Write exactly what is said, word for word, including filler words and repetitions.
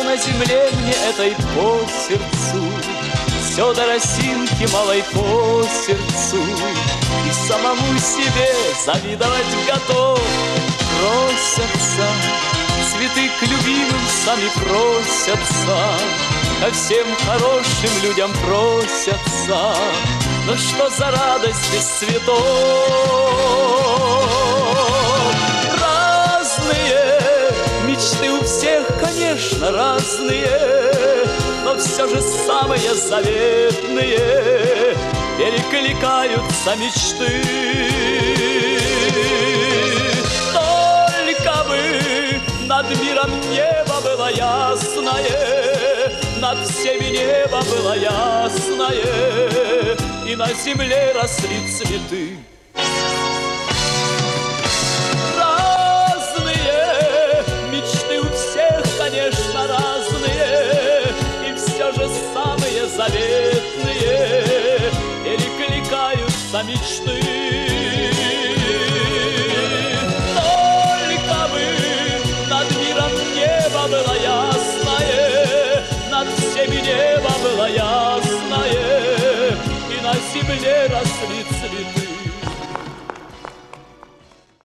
на земле мне этой по сердцу, все до росинки малой по сердцу, и самому себе завидовать готов. Просятся цветы к любимым, сами просятся, ко всем хорошим людям просятся. Но что за радость без цветов? Разные мечты у всех, конечно, разные, но все же самые заветные перекликаются мечты. Только бы над миром небо было ясное, над всеми небо было ясное, и на земле росли цветы. Разные мечты у всех, конечно, разные, и все же самые заветные перекликаются мечты.